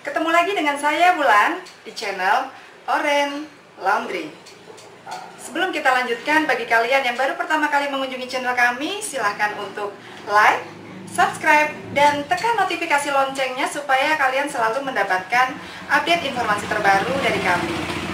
Ketemu lagi dengan saya Wulan di channel Oren Laundry. Sebelum kita lanjutkan, bagi kalian yang baru pertama kali mengunjungi channel kami, silahkan untuk like, subscribe, dan tekan notifikasi loncengnya supaya kalian selalu mendapatkan update informasi terbaru dari kami.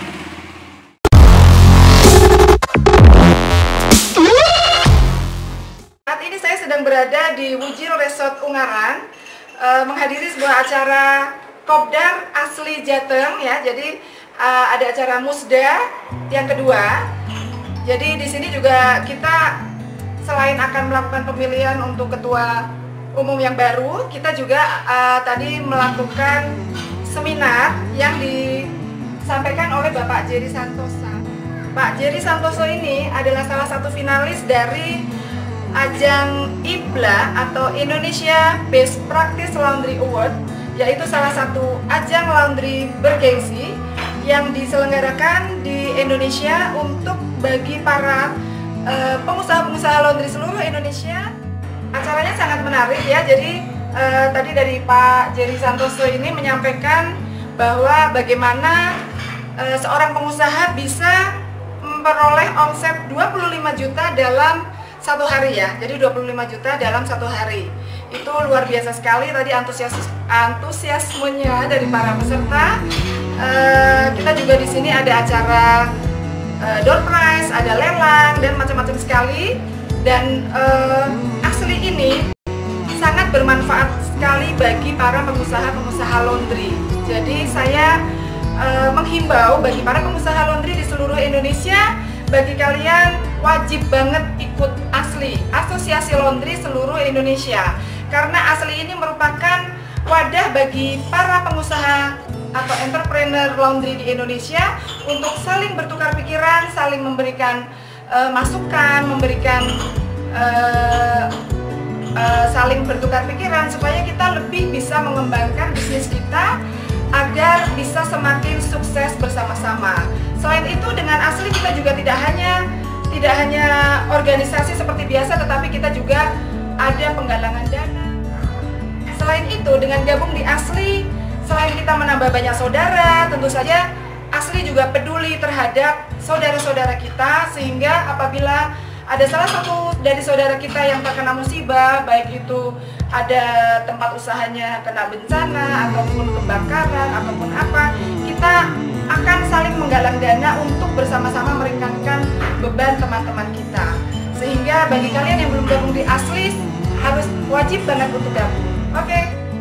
Saat ini saya sedang berada di Wujil Resort Ungaran, menghadiri sebuah acara Kopdar asli Jateng ya. Jadi ada acara Musda yang kedua. Jadi di sini juga kita selain akan melakukan pemilihan untuk ketua umum yang baru, kita juga tadi melakukan seminar yang disampaikan oleh Bapak Jerry Santoso. Pak Jerry Santoso ini adalah salah satu finalis dari ajang IBLA atau Indonesia Best Practice Laundry Award, yaitu salah satu ajang laundry bergengsi yang diselenggarakan di Indonesia untuk bagi para pengusaha-pengusaha laundry seluruh Indonesia. Acaranya sangat menarik ya. Jadi tadi dari Pak Jerry Santoso ini menyampaikan bahwa bagaimana seorang pengusaha bisa memperoleh omset 25 juta dalam satu hari ya. Jadi 25 juta dalam satu hari. Itu luar biasa sekali tadi antusiasmenya dari para peserta. Kita juga di sini ada acara door prize, ada lelang dan macam-macam sekali. Dan asli ini sangat bermanfaat sekali bagi para pengusaha-pengusaha laundry. Jadi saya menghimbau bagi para pengusaha laundry di seluruh Indonesia, bagi kalian wajib banget ikut asli Asosiasi Laundry seluruh Indonesia. Karena asli ini merupakan wadah bagi para pengusaha atau entrepreneur laundry di Indonesia untuk saling bertukar pikiran, saling memberikan masukan, saling bertukar pikiran supaya kita lebih bisa mengembangkan bisnis kita agar bisa semakin sukses bersama-sama. Selain itu, dengan asli kita juga tidak hanya organisasi seperti biasa, tetapi kita juga ada penggalangan dana. Selain itu, dengan gabung di asli, selain kita menambah banyak saudara, tentu saja asli juga peduli terhadap saudara-saudara kita, sehingga apabila ada salah satu dari saudara kita yang terkena musibah, baik itu ada tempat usahanya kena bencana ataupun kebakaran ataupun apa, kita akan saling menggalang dana untuk bersama-sama meringankan beban teman-teman kita. Sehingga bagi kalian yang belum gabung di asli, harus wajib banget untuk gabung. Oke.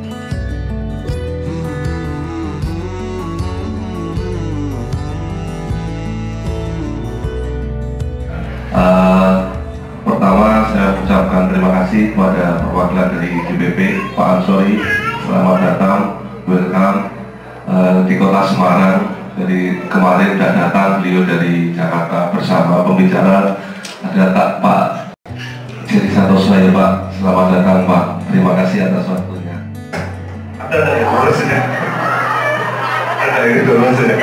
Pertama saya ucapkan terima kasih kepada perwakilan dari DPP, Pak Ansori. Selamat datang, welcome di kota Semarang. Jadi kemarin sudah datang beliau dari Jakarta bersama pembicara. Ada Pak Jerry Santoso ya Pak. Selamat datang Pak. Terima kasih atas waktunya. Ada yang bolos ya? Ada yang bolos ya?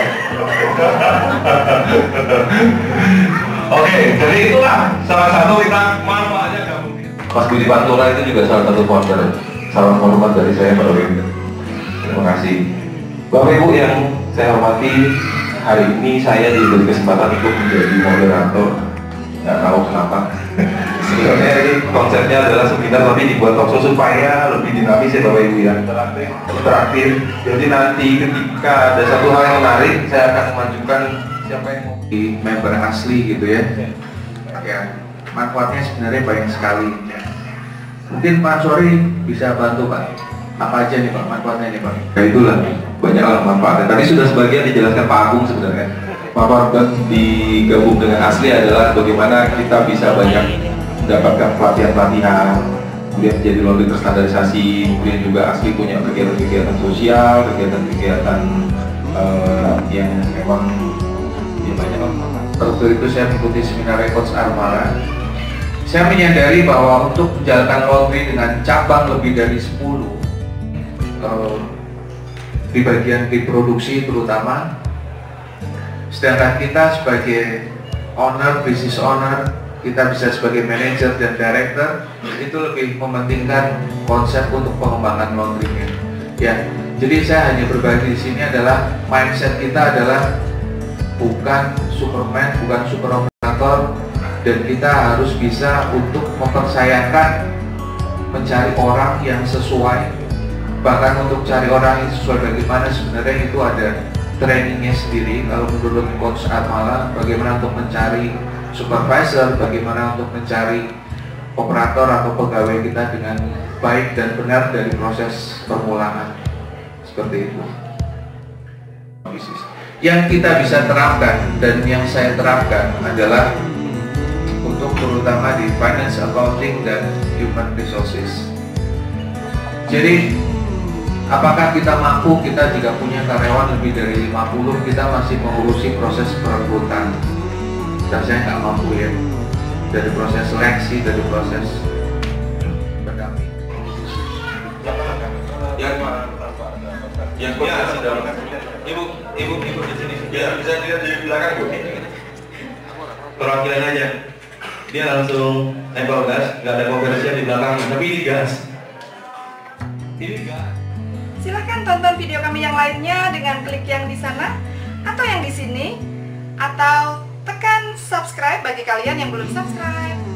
Oke, jadi itulah salah satu kita manfaatnya gabung. Mas Budi Pantura itu juga salah satu founder. Salam hormat dari saya Pak Wim. Terima kasih. Bapak Ibu yang saya hormati, hari ini saya diberi kesempatan untuk menjadi moderator. Nggak tahu kenapa. Sebenarnya ini konsepnya adalah seminar tapi dibuat talkshow supaya lebih dinamis ya Bapak Ibu ya. Interaktif. Jadi nanti ketika ada satu hal yang menarik, saya akan mengajukan siapa yang mau di member asli gitu ya. Ya, manfaatnya sebenarnya banyak sekali. Mungkin Pak Sori bisa bantu Pak. Apa aja nih Pak manfaatnya nih Pak? Ya itulah, banyaklah manfaatnya. Tadi sudah sebagian dijelaskan Pak Agung sebenarnya. Manfaat digabung dengan asli adalah bagaimana kita bisa banyak mendapatkan pelatihan-pelatihan, kemudian menjadi laundry terstandarisasi, kemudian juga asli punya kegiatan-kegiatan sosial, kegiatan-kegiatan yang memang ya banyak manfaat. Waktu itu saya mengikuti seminar Coach Armara. Saya menyadari bahwa untuk menjalankan laundry dengan cabang lebih dari 10 di bagian diproduksi terutama, sedangkan kita sebagai owner, business owner, kita bisa sebagai manager dan director, itu lebih mementingkan konsep untuk pengembangan laundry-nya. Ya, jadi saya hanya berbagi di sini adalah mindset kita adalah bukan Superman, bukan super operator, dan kita harus bisa untuk mempercayakan mencari orang yang sesuai. Bahkan untuk cari orang yang sesuai bagaimana sebenarnya itu ada trainingnya sendiri. Kalau menurut Coach Atmala, bagaimana untuk mencari supervisor, bagaimana untuk mencari operator atau pegawai kita dengan baik dan benar dari proses permulaan. Seperti itu. Yang kita bisa terapkan dan yang saya terapkan adalah untuk terutama di finance, accounting, dan human resources. Jadi apakah kita mampu, kita jika punya karyawan lebih dari 50, kita masih mengurusi proses perekrutan? Dan saya nggak mampu ya, dari proses seleksi, dari proses pendamping. Yang ibu di sini. Ya, bisa dilihat di belakang Bu. Perwakilan aja. Dia langsung nempel gas, nggak ada konversinya di belakang, tapi ini gas. Ini gas. Silahkan tonton video kami yang lainnya dengan klik yang di sana atau yang di sini, atau tekan subscribe bagi kalian yang belum subscribe.